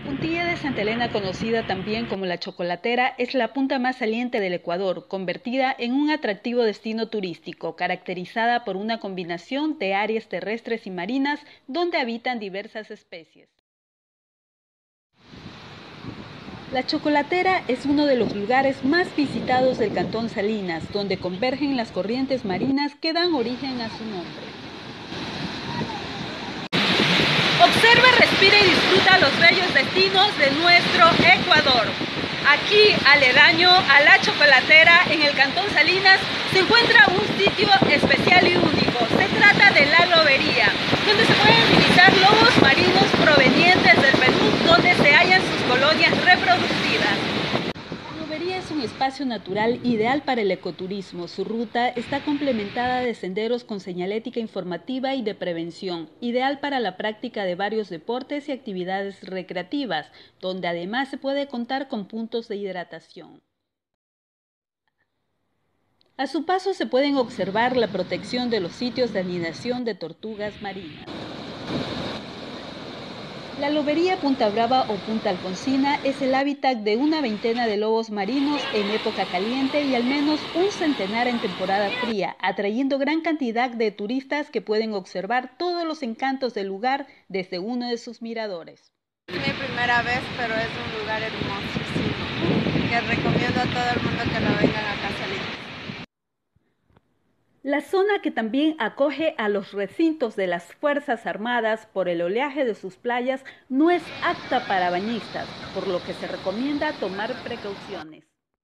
Puntilla de Santa Elena, conocida también como La Chocolatera, es la punta más saliente del Ecuador, convertida en un atractivo destino turístico, caracterizada por una combinación de áreas terrestres y marinas donde habitan diversas especies. La Chocolatera es uno de los lugares más visitados del Cantón Salinas, donde convergen las corrientes marinas que dan origen a su nombre. Observa, respira y disfruta los bellos destinos de nuestro Ecuador. Aquí, aledaño a La Chocolatera, en el Cantón Salinas, se encuentra un sitio especial y único. Se trata de la lobería, donde se pueden divisar lobos marinos provenientes del Perú, donde se hallan sus colonias reproductivas. La lobería es un espacio natural ideal para el ecoturismo. Su ruta está complementada de senderos con señalética informativa y de prevención, ideal para la práctica de varios deportes y actividades recreativas, donde además se puede contar con puntos de hidratación. A su paso se pueden observar la protección de los sitios de anidación de tortugas marinas. La lobería Punta Brava o Punta Alfonsina es el hábitat de una veintena de lobos marinos en época caliente y al menos un centenar en temporada fría, atrayendo gran cantidad de turistas que pueden observar todos los encantos del lugar desde uno de sus miradores. Es mi primera vez, pero es un lugar hermosísimo, que recomiendo a todo el mundo que lo vengan acá a Salinas. La zona, que también acoge a los recintos de las Fuerzas Armadas por el oleaje de sus playas, no es apta para bañistas, por lo que se recomienda tomar precauciones.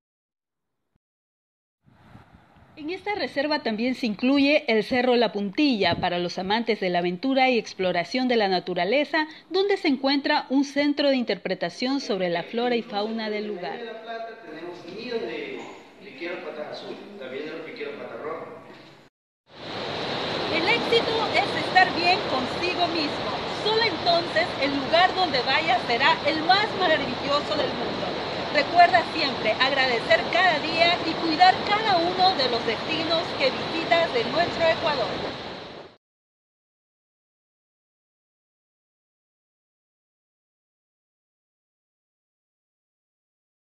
En esta reserva también se incluye el Cerro La Puntilla para los amantes de la aventura y exploración de la naturaleza, donde se encuentra un centro de interpretación sobre la flora y fauna del lugar. En La Plata tenemos nido de piquero pata azul, también el piquero pata roja. El éxito es estar bien consigo mismo. Solo entonces el lugar donde vayas será el más maravilloso del mundo. Recuerda siempre agradecer cada día y cuidar cada uno de los destinos que visitas de nuestro Ecuador.